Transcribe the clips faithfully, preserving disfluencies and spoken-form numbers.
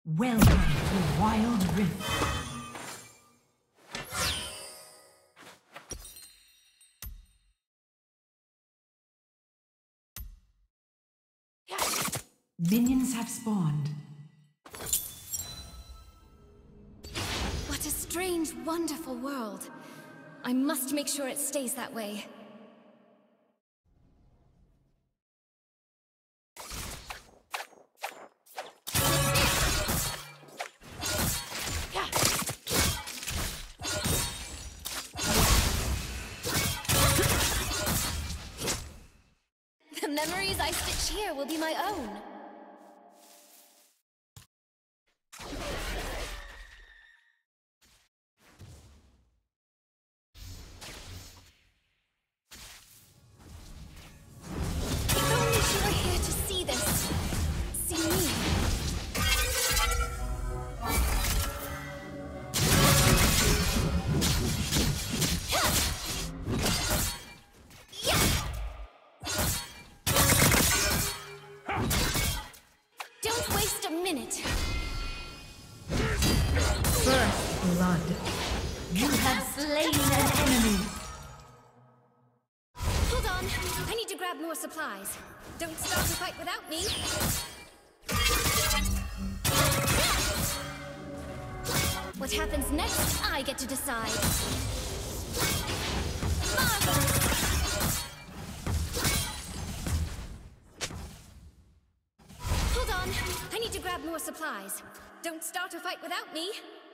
Welcome to Wild Rift. Minions have spawned. What a strange, wonderful world. I must make sure it stays that way. The memories I stitch here will be my own. If only she were here to see this. See me. Don't waste a minute. First blood. You have slain an enemy. Hold on. I need to grab more supplies. Don't start a fight without me. What happens next, I get to decide. Marvelous! Hold on. I need to grab more supplies. Don't start a fight without me.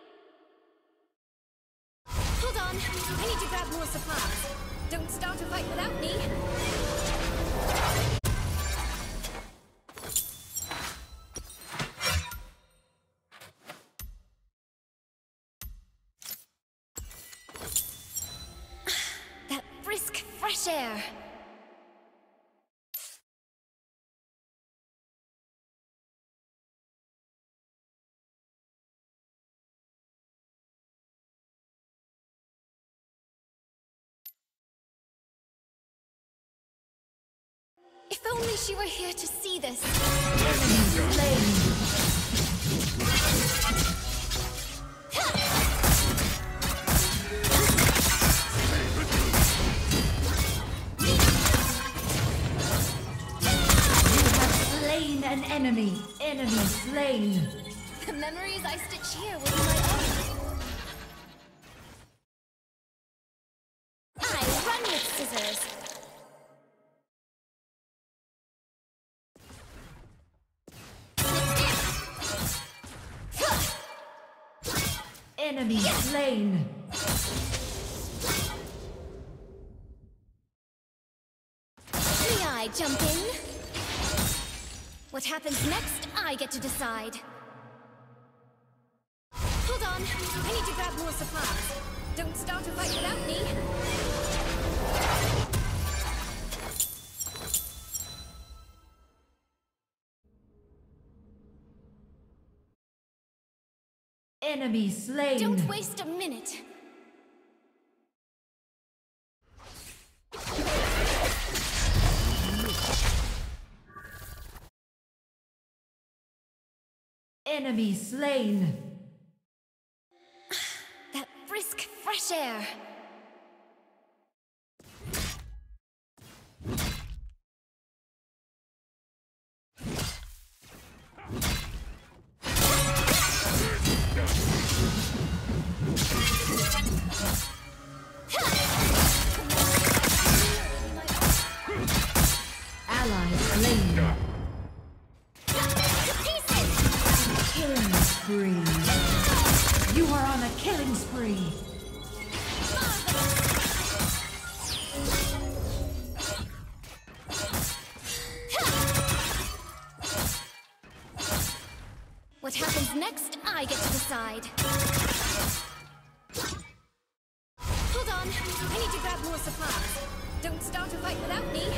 Hold on. I need to grab more supplies. Don't start a fight without me. That brisk, fresh air. If only she were here to see this. Slain an enemy. Enemy slain. The memories I stitch here will be my own. I run with scissors. Enemy slain. May I jump in? What happens next, I get to decide. Hold on. I need to grab more supplies. Don't start a fight without me. Enemy slain. Don't waste a minute. Enemy slain. That brisk, fresh air. Ally slain. Killing spree. You are on a killing spree. What happens next, I get to decide. Hold on. I need to grab more supplies. Don't start a fight without me.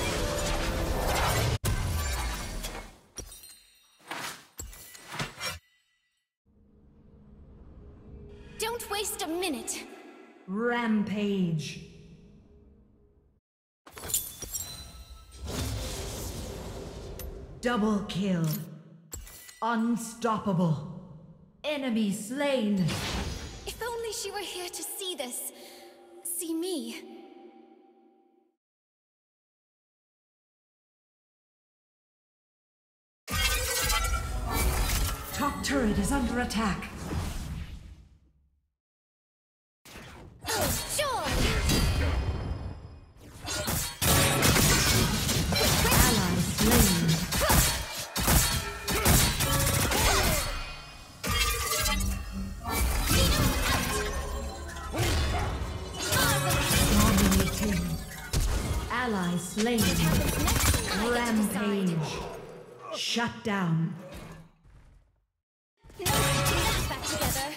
Don't waste a minute. Rampage. Double kill. Unstoppable. Enemy slain. If only she were here to see this. See me. Top turret is under attack. Oh, joy! Ally slain. Dominating. Ally slain. Rampage. Shut down. No putting that back together.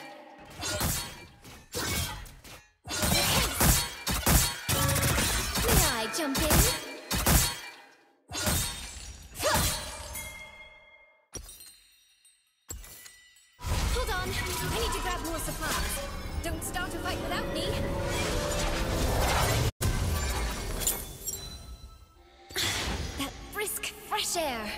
May I jump in? Hold on, I need to grab more supplies. Don't start a fight without me. That brisk, fresh air.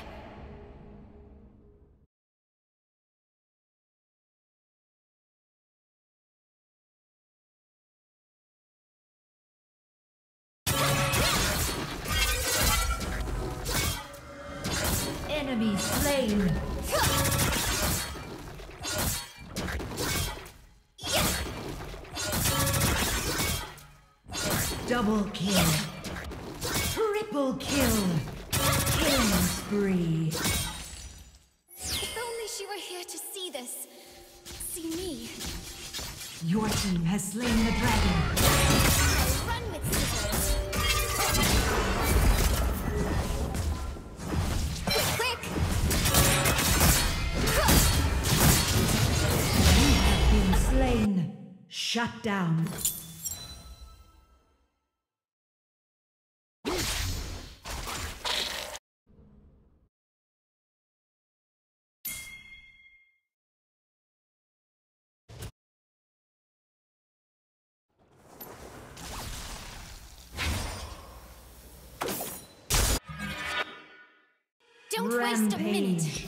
Enemy slain. Double kill. Triple kill. Killing spree. If only she were here to see this. See me. Your team has slain the dragon. I'll run with scissors. Quick, quick! You have been slain. Shut down. Don't waste a minute. Rampage.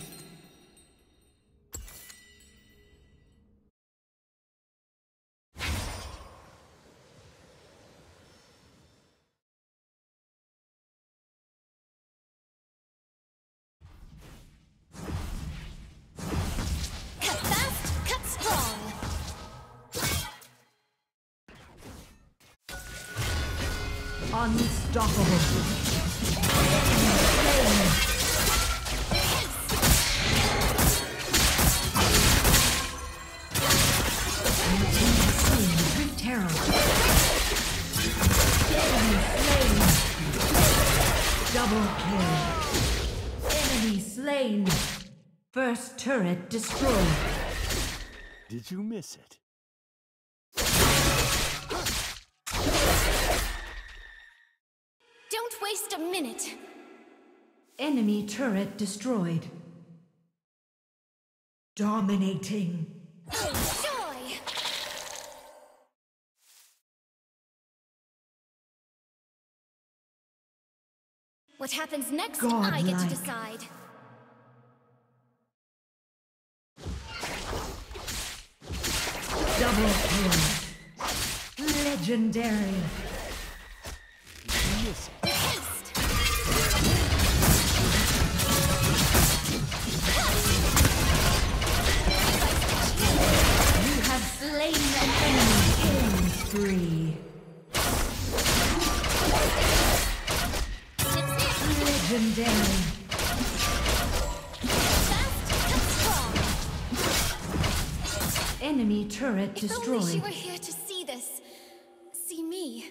Cut fast, cut strong. Unstoppable. Double kill. Enemy slain. First turret destroyed. Did you miss it? Don't waste a minute. Enemy turret destroyed. Dominating. Oh, joy! What happens next, I get to Godlike. decide. Double kill. Legendary. Did you miss it? Haste! You have slain an enemy. Killing spree. Snip, snip! Legendary. Fast, cut strong. Enemy turret If only she destroyed. were here to see this. See me.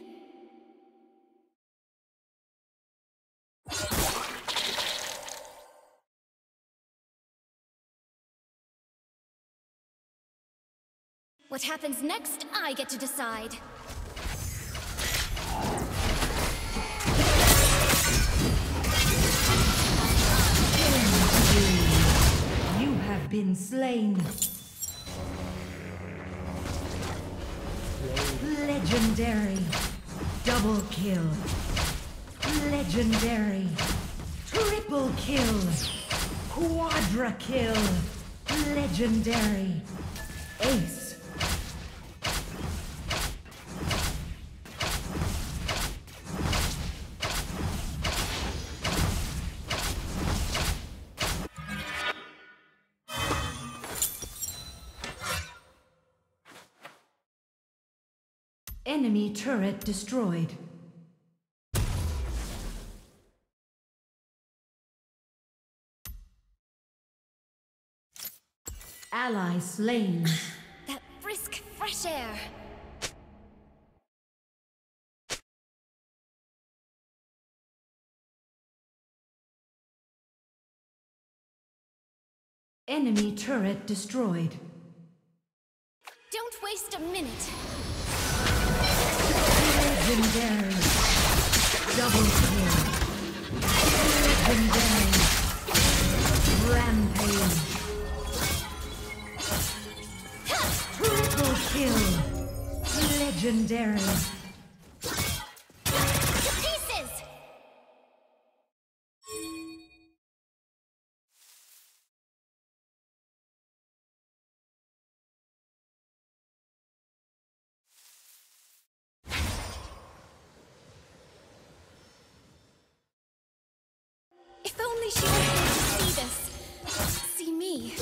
What happens next, I get to decide. You have been slain. Legendary. Double kill. Legendary. Triple kill. Quadra kill. Legendary. Ace. Enemy turret destroyed. Ally slain. That brisk fresh air. Enemy turret destroyed. Don't waste a minute. Legendary. Double kill. Legendary. Rampage. Triple kill. Legendary. To pieces! If only she were here to see this. See me.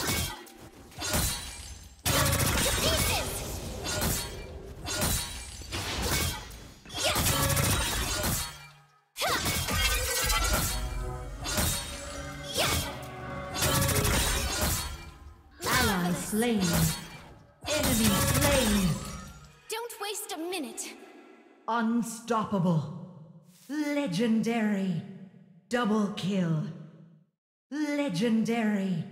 To pieces! Yes! Ha! Yes! Ally slain. Enemy slain. Don't waste a minute. Unstoppable. Legendary. Double kill. Legendary.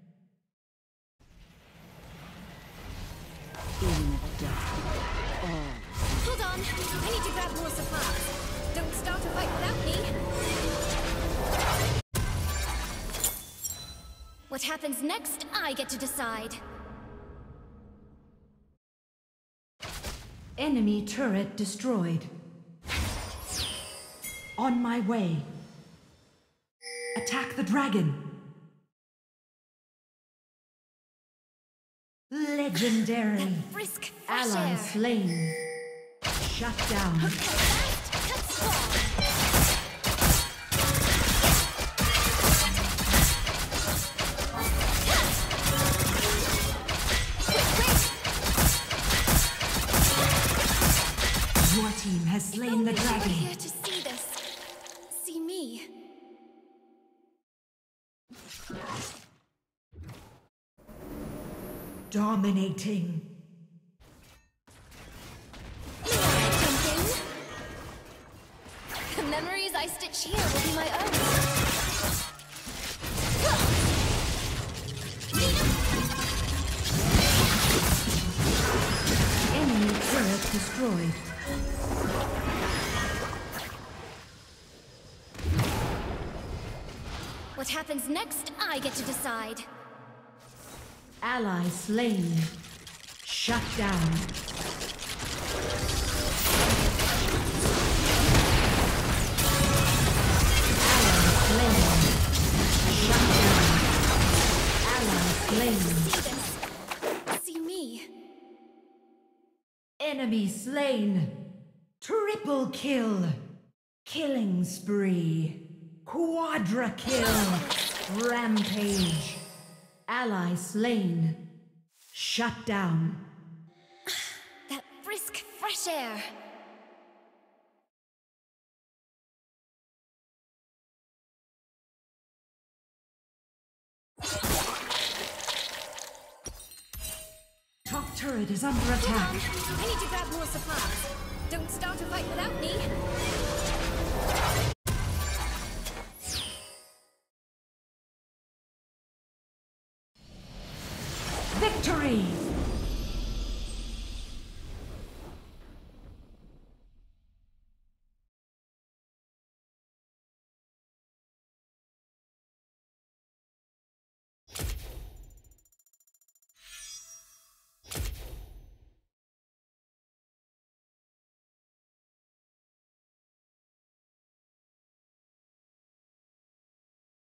In the dark. Hold on. I need to grab more supplies. Don't start a fight without me. What happens next, I get to decide. Enemy turret destroyed. On my way. Attack the dragon. Legendary. That brisk fresh Ally air. slain. Shut down. Cut fast, cut strong. Your team has slain the If only she were dragon. here to see this. See me. Dominating. May I jump in? The memories I stitch here will be my own. Enemy turret destroyed. What happens next, I get to decide. Ally slain. Shut down. Ally slain. Shut down. Ally slain. See this. See me. Enemy slain. Triple kill. Killing spree. Quadra kill. Rampage. Ally slain. Shut down. That brisk fresh air. Top turret is under Hold attack. on. I need to grab more supplies. Don't start a fight without me. Victory!